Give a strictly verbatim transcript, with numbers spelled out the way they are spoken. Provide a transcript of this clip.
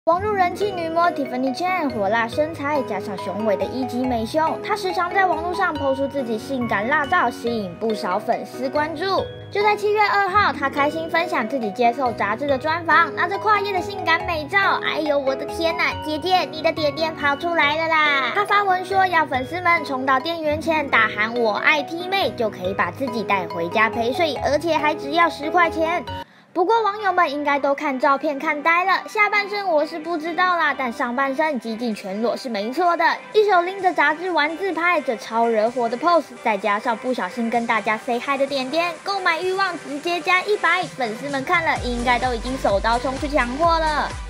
网络人气女模 Tiffany Chen 火辣身材加上雄伟的一级美胸，她时常在网络上抛出自己性感辣照，吸引不少粉丝关注。就在七月二号，她开心分享自己接受杂志的专访，拿着跨页的性感美照。哎呦，我的天呐，姐姐，你的点点跑出来了啦！她发文说要粉丝们冲到店员前大喊“我爱 T 妹”，就可以把自己带回家陪睡，而且还只要十块钱。不过网友们应该都看照片看呆了，下半身我是不知道啦，但上半身几近全裸是没错的。一手拎着杂志玩自拍，这超惹火的 pose， 再加上不小心跟大家 say hi 的点点，购买欲望直接加一百，粉丝们看了应该都已经手刀冲去抢货了。